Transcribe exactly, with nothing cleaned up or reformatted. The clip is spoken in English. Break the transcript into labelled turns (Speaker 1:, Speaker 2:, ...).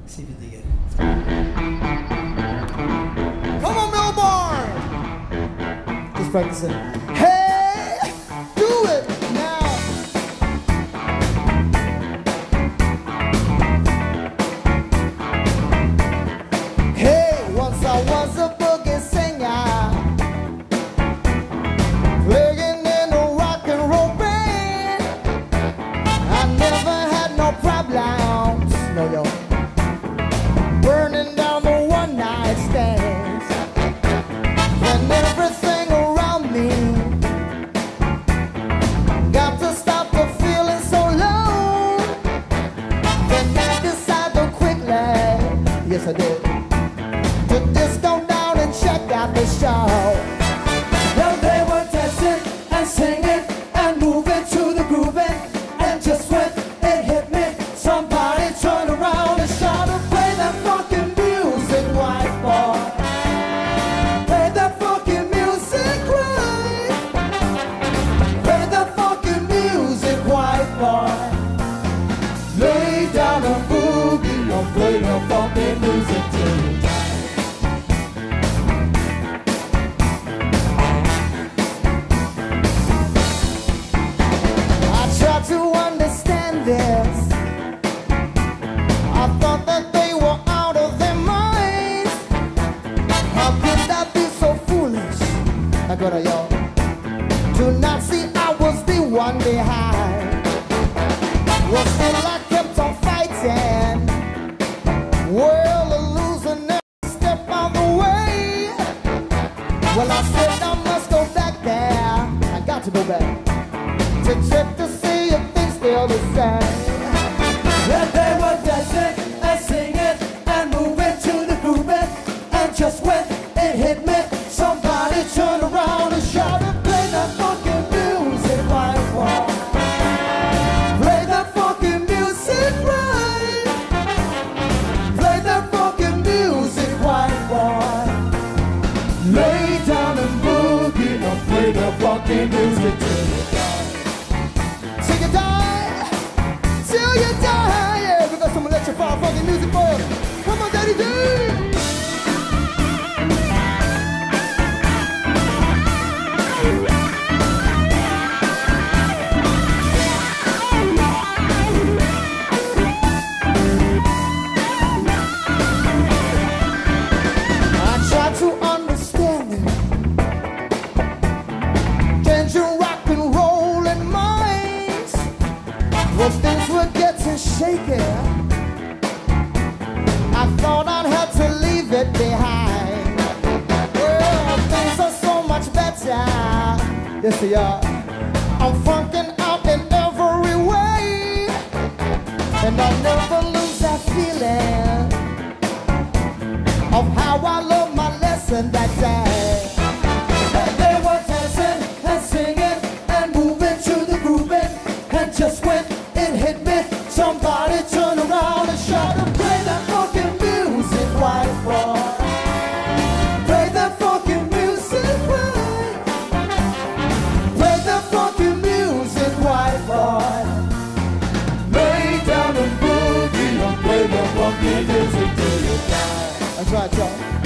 Speaker 1: See if you dig it.
Speaker 2: Come on, Melbourne! Just practicing. Hey, do it now. Hey, once I was a boogie singer, playing in a rock and roll band. I never had no problems, no, yo. Burning down the one-night stands, and everything around me got to stop the feeling so low. Then I decided quickly, yes I did, to just go down and check out the show. Well, they were dancing and singing and moving to the grooving, and just when it hit me, somebody turned around and shouted, "Play that fucking music, white boy. Play that fucking music, right. Play that fucking music, white boy. Lay down and boogie or play the fucking music till you die." I tried to understand this. I thought that they were out of their minds. How could I be so foolish? I got a y'all to not see I was the one behind. Well, still I kept on fighting. Well, a loser never step on the way. Well, I said I must go back there. I got to go back to check to see if things still the same. And they were dancing and singing and moving to the grooving, and just when it hit me, somebody turned around and shouted, "Play that fucking music, white boy. Play that fucking music, right. Play that fucking music, white boy. Lay down and boogie or play the fucking music till you die." Till you die, till you die, yeah, we got some electrified fucking music for you. Come on, Daddy D. I tried to understand it. Changing rock and roll in minds. Well, things were getting shaky. I thought I'd have to leave it behind. Well, things are so much better. Yes, they are. I'm funking out in every way, and I'll never lose that feeling of how I learned my lesson that day. And they were dancing and singing and moving to the grooving, and just when it hit me, somebody turned around and shouted, "Play that fucking music, white boy. Play that fucking music, right. Play that fucking music, white boy. Lay down and boogie and play the fucking music till you die." That's right, y'all.